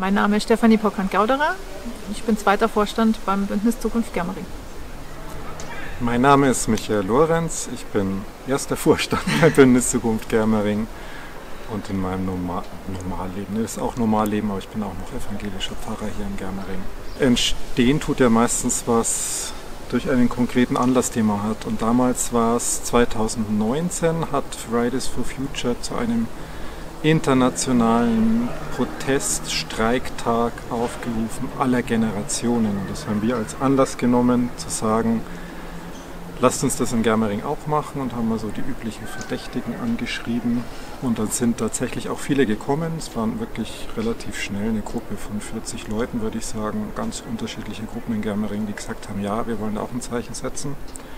Mein Name ist Stefanie Pockand-Gauderer. Ich bin zweiter Vorstand beim Bündnis Zukunft Germering. Mein Name ist Michael Lorenz. Ich bin erster Vorstand beim Bündnis Zukunft Germering. Und in meinem Normalleben, das ist auch Normalleben, aber ich bin auch noch evangelischer Pfarrer hier in Germering. Entstehen tut ja meistens was durch einen konkreten Anlass, den man hat. Und damals war es 2019, hat Fridays for Future zu einem internationalen Proteststreiktag aufgerufen aller Generationen. Und das haben wir als Anlass genommen, zu sagen, lasst uns das in Germering auch machen, und haben mal so die üblichen Verdächtigen angeschrieben. Und dann sind tatsächlich auch viele gekommen. Es waren wirklich relativ schnell eine Gruppe von 40 Leuten, würde ich sagen. Ganz unterschiedliche Gruppen in Germering, die gesagt haben, ja, wir wollen da auch ein Zeichen setzen.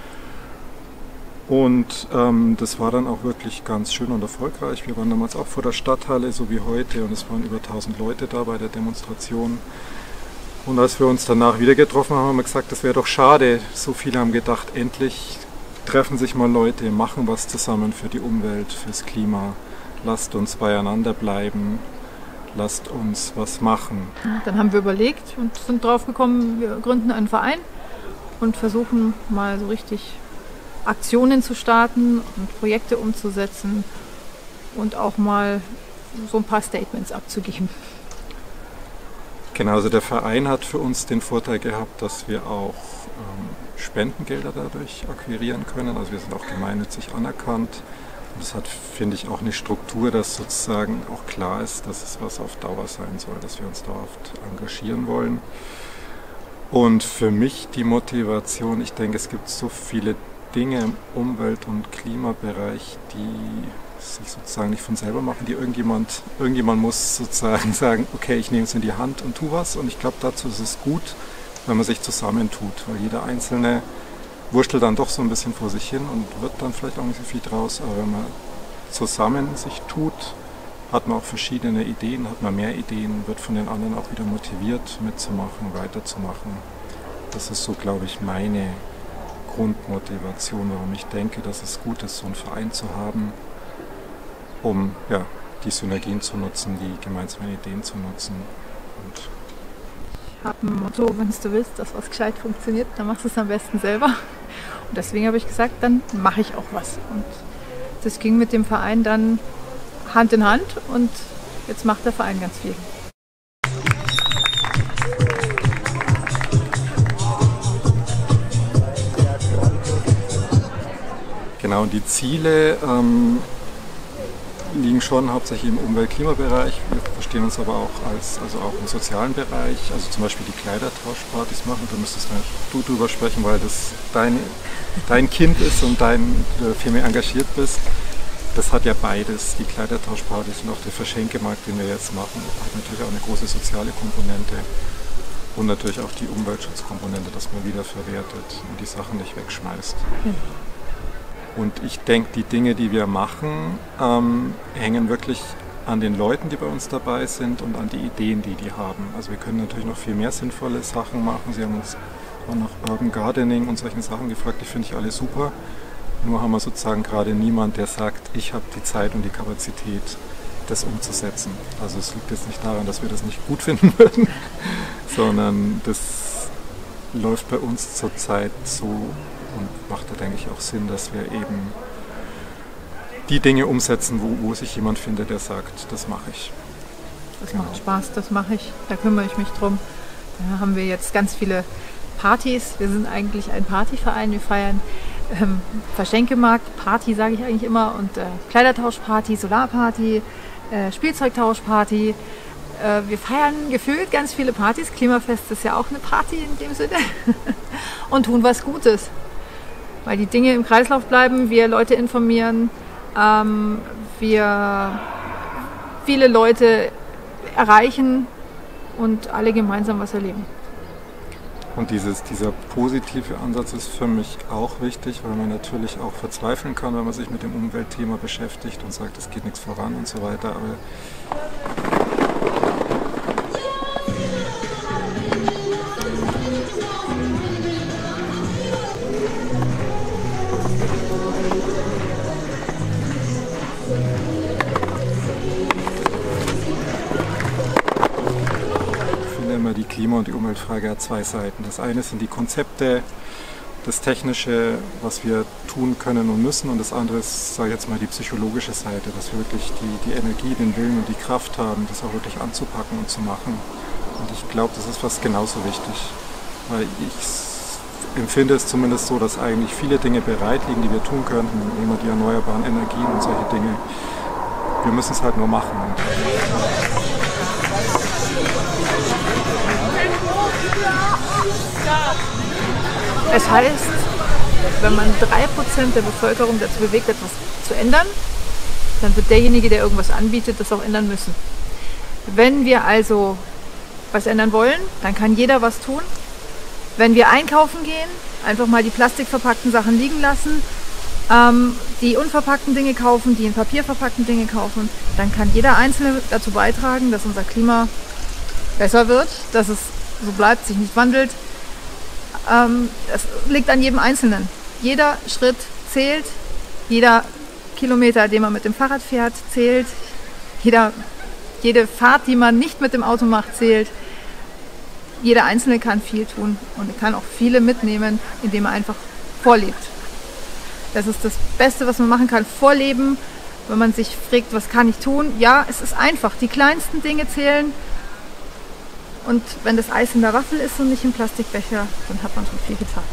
Und das war dann auch wirklich ganz schön und erfolgreich. Wir waren damals auch vor der Stadthalle, so wie heute, und es waren über 1000 Leute da bei der Demonstration. Und als wir uns danach wieder getroffen haben, haben wir gesagt, das wäre doch schade. So viele haben gedacht, endlich treffen sich mal Leute, machen was zusammen für die Umwelt, fürs Klima. Lasst uns beieinander bleiben, lasst uns was machen. Dann haben wir überlegt und sind drauf gekommen, wir gründen einen Verein und versuchen mal so richtig Aktionen zu starten und Projekte umzusetzen und auch mal so ein paar Statements abzugeben. Genau, also der Verein hat für uns den Vorteil gehabt, dass wir auch Spendengelder dadurch akquirieren können. Also wir sind auch gemeinnützig anerkannt. Und das hat, finde ich, auch eine Struktur, dass sozusagen auch klar ist, dass es was auf Dauer sein soll, dass wir uns dauerhaft engagieren wollen. Und für mich die Motivation, ich denke, es gibt so viele Dinge im Umwelt- und Klimabereich, die sich sozusagen nicht von selber machen, die irgendjemand muss sozusagen sagen, okay, ich nehme es in die Hand und tu was. Und ich glaube, dazu ist es gut, wenn man sich zusammentut, weil jeder Einzelne wurschtelt dann doch so ein bisschen vor sich hin und wird dann vielleicht auch nicht so viel draus. Aber wenn man zusammen sich tut, hat man auch verschiedene Ideen, hat man mehr Ideen, wird von den anderen auch wieder motiviert, mitzumachen, weiterzumachen. Das ist so, glaube ich, meine Grundmotivation, warum ich denke, dass es gut ist, so einen Verein zu haben, um ja, die Synergien zu nutzen, die gemeinsamen Ideen zu nutzen. Und ich habe ein Motto, wenn du willst, dass was gescheit funktioniert, dann machst du es am besten selber. Und deswegen habe ich gesagt, dann mache ich auch was. Und das ging mit dem Verein dann Hand in Hand, und jetzt macht der Verein ganz viel. genau, und die Ziele liegen schon hauptsächlich im Umwelt-Klima-Bereich. Wir verstehen uns aber auch also auch im sozialen Bereich, also zum Beispiel die Kleidertauschpartys machen. Da müsstest du drüber sprechen, weil das dein Kind ist und du viel mehr engagiert bist. Das hat ja beides, die Kleidertauschpartys und auch der Verschenkemarkt, den wir jetzt machen, hat natürlich auch eine große soziale Komponente und natürlich auch die Umweltschutzkomponente, dass man wiederverwertet und die Sachen nicht wegschmeißt. Und ich denke, die Dinge, die wir machen, hängen wirklich an den Leuten, die bei uns dabei sind, und an die Ideen, die haben. Also wir können natürlich noch viel mehr sinnvolle Sachen machen. Sie haben uns auch nach Urban Gardening und solchen Sachen gefragt, die finde ich alle super. Nur haben wir sozusagen gerade niemand, der sagt, ich habe die Zeit und die Kapazität, das umzusetzen. Also es liegt jetzt nicht daran, dass wir das nicht gut finden würden, sondern das läuft bei uns zurzeit so und macht da, denke ich, auch Sinn, dass wir eben die Dinge umsetzen, wo sich jemand findet, der sagt, das mache ich. Das macht Spaß, das mache ich, da kümmere ich mich drum. Da haben wir jetzt ganz viele Partys. Wir sind eigentlich ein Partyverein, wir feiern Verschenkemarkt, Party sage ich eigentlich immer, und Kleidertauschparty, Solarparty, Spielzeugtauschparty. Wir feiern gefühlt ganz viele Partys. Klimafest ist ja auch eine Party in dem Sinne. Und tun was Gutes. Weil die Dinge im Kreislauf bleiben, wir Leute informieren, wir viele Leute erreichen und alle gemeinsam was erleben. Und dieser positive Ansatz ist für mich auch wichtig, weil man natürlich auch verzweifeln kann, wenn man sich mit dem Umweltthema beschäftigt und sagt, es geht nichts voran und so weiter. Aber Klima- und die Umweltfrage hat zwei Seiten. Das eine sind die Konzepte, das Technische, was wir tun können und müssen, und das andere ist, sage ich jetzt mal, die psychologische Seite, dass wir wirklich die Energie, den Willen und die Kraft haben, das auch wirklich anzupacken und zu machen. Und ich glaube, das ist fast genauso wichtig, weil ich empfinde es zumindest so, dass eigentlich viele Dinge bereit liegen, die wir tun könnten, nehmen wir die erneuerbaren Energien und solche Dinge. Wir müssen es halt nur machen. Es heißt, wenn man 3% der Bevölkerung dazu bewegt, etwas zu ändern, dann wird derjenige, der irgendwas anbietet, das auch ändern müssen. Wenn wir also was ändern wollen, dann kann jeder was tun. Wenn wir einkaufen gehen, einfach mal die plastikverpackten Sachen liegen lassen, die unverpackten Dinge kaufen, die in Papier verpackten Dinge kaufen, dann kann jeder Einzelne dazu beitragen, dass unser Klima besser wird, dass es so bleibt, sich nicht wandelt. Es liegt an jedem Einzelnen. Jeder Schritt zählt, jeder Kilometer, den man mit dem Fahrrad fährt, zählt, jede Fahrt, die man nicht mit dem Auto macht, zählt. Jeder Einzelne kann viel tun und kann auch viele mitnehmen, indem er einfach vorlebt. Das ist das Beste, was man machen kann, vorleben. Wenn man sich fragt, was kann ich tun? Ja, es ist einfach. Die kleinsten Dinge zählen. Und wenn das Eis in der Waffel ist und nicht im Plastikbecher, dann hat man schon viel getan.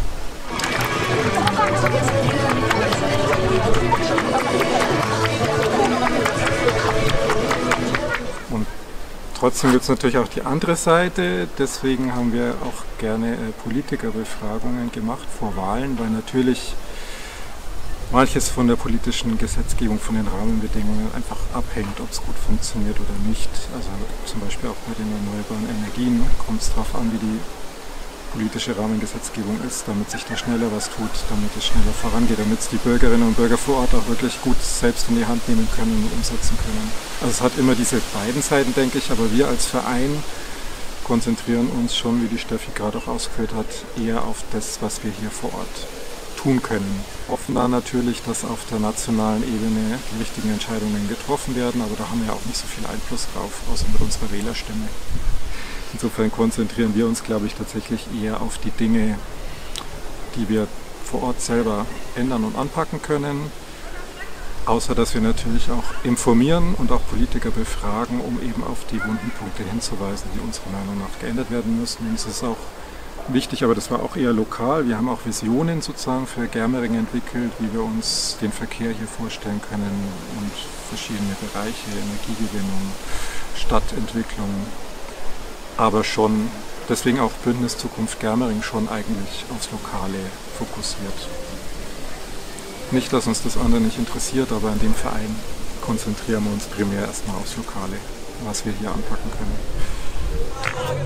Und trotzdem gibt es natürlich auch die andere Seite. Deswegen haben wir auch gerne Politikerbefragungen gemacht vor Wahlen, weil natürlich manches von der politischen Gesetzgebung, von den Rahmenbedingungen einfach abhängt, ob es gut funktioniert oder nicht. Also zum Beispiel auch bei den erneuerbaren Energien kommt es darauf an, wie die politische Rahmengesetzgebung ist, damit sich da schneller was tut, damit es schneller vorangeht, damit es die Bürgerinnen und Bürger vor Ort auch wirklich gut selbst in die Hand nehmen können und umsetzen können. Also es hat immer diese beiden Seiten, denke ich, aber wir als Verein konzentrieren uns schon, wie die Steffi gerade auch ausgeführt hat, eher auf das, was wir hier vor Ort tun können. Hoffen dann natürlich, dass auf der nationalen Ebene die richtigen Entscheidungen getroffen werden, aber da haben wir ja auch nicht so viel Einfluss drauf, außer mit unserer Wählerstimme. Insofern konzentrieren wir uns, glaube ich, tatsächlich eher auf die Dinge, die wir vor Ort selber ändern und anpacken können, außer dass wir natürlich auch informieren und auch Politiker befragen, um eben auf die wunden Punkte hinzuweisen, die unserer Meinung nach geändert werden müssen. Und es ist auch wichtig, aber das war auch eher lokal. Wir haben auch Visionen sozusagen für Germering entwickelt, wie wir uns den Verkehr hier vorstellen können und verschiedene Bereiche, Energiegewinnung, Stadtentwicklung, aber schon, deswegen auch Bündnis Zukunft Germering schon eigentlich aufs Lokale fokussiert. Nicht, dass uns das andere nicht interessiert, aber in dem Verein konzentrieren wir uns primär erstmal aufs Lokale, was wir hier anpacken können.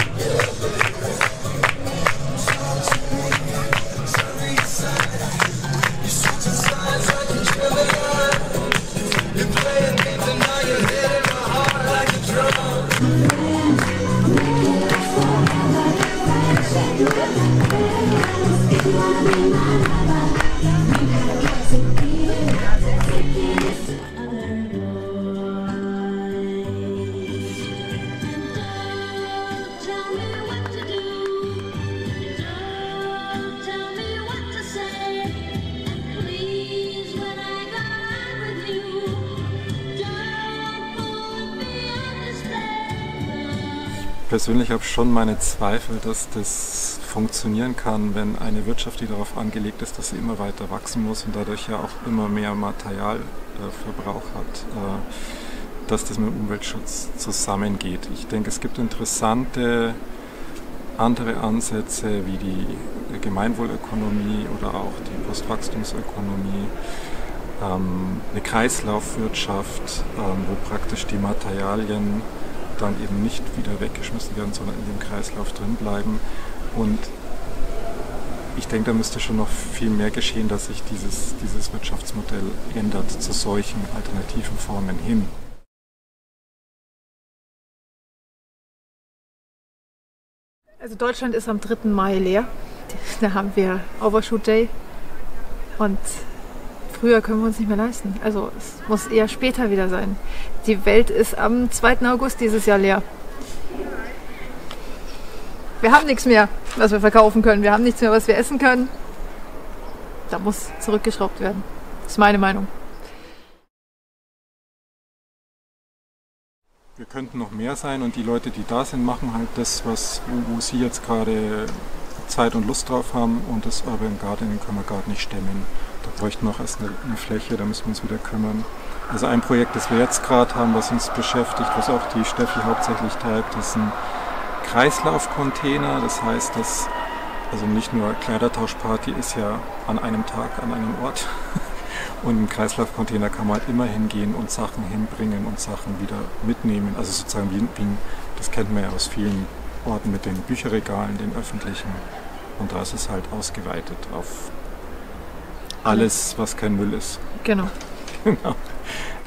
Persönlich habe ich schon meine Zweifel, dass das funktionieren kann, wenn eine Wirtschaft, die darauf angelegt ist, dass sie immer weiter wachsen muss und dadurch ja auch immer mehr Materialverbrauch hat, dass das mit dem Umweltschutz zusammengeht. Ich denke, es gibt interessante andere Ansätze wie die Gemeinwohlökonomie oder auch die Postwachstumsökonomie, eine Kreislaufwirtschaft, wo praktisch die Materialien dann eben nicht wieder weggeschmissen werden, sondern in dem Kreislauf drin bleiben. Und ich denke, da müsste schon noch viel mehr geschehen, dass sich dieses Wirtschaftsmodell ändert zu solchen alternativen Formen hin. Also Deutschland ist am 3. Mai leer. Da haben wir Overshoot Day und früher können wir uns nicht mehr leisten. Also es muss eher später wieder sein. Die Welt ist am 2. August dieses Jahr leer. wir haben nichts mehr, was wir verkaufen können. Wir haben nichts mehr, was wir essen können. Da muss zurückgeschraubt werden. Das ist meine Meinung. Wir könnten noch mehr sein und die Leute, die da sind, machen halt das, wo sie jetzt gerade Zeit und Lust drauf haben, und das Urban Gardening können wir gerade nicht stemmen. Da bräuchten wir noch erst eine Fläche, da müssen wir uns wieder kümmern. Also ein Projekt, das wir jetzt gerade haben, was uns beschäftigt, was auch die Steffi hauptsächlich treibt, ist ein Kreislaufcontainer. Das heißt, dass also nicht nur Kleidertauschparty ist ja an einem Tag, an einem Ort. Und im Kreislaufcontainer kann man halt immer hingehen und Sachen hinbringen und Sachen wieder mitnehmen. Also sozusagen wie das kennt man ja aus vielen Orten mit den Bücherregalen, den öffentlichen. Und da ist es halt ausgeweitet auf alles, was kein Müll ist. Genau. Genau.